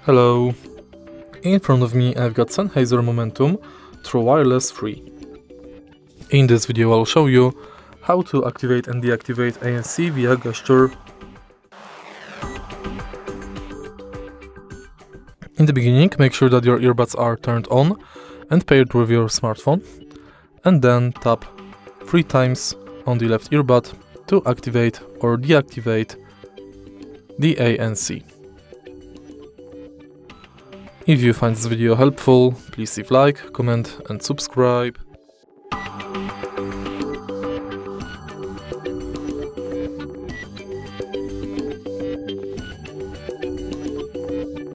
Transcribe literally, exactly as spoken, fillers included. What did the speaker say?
Hello! In front of me I've got Sennheiser Momentum True Wireless three. In this video I'll show you how to activate and deactivate A N C via gesture. In the beginning, make sure that your earbuds are turned on and paired with your smartphone, and then tap three times on the left earbud to activate or deactivate the A N C. If you find this video helpful, please leave like, comment and subscribe.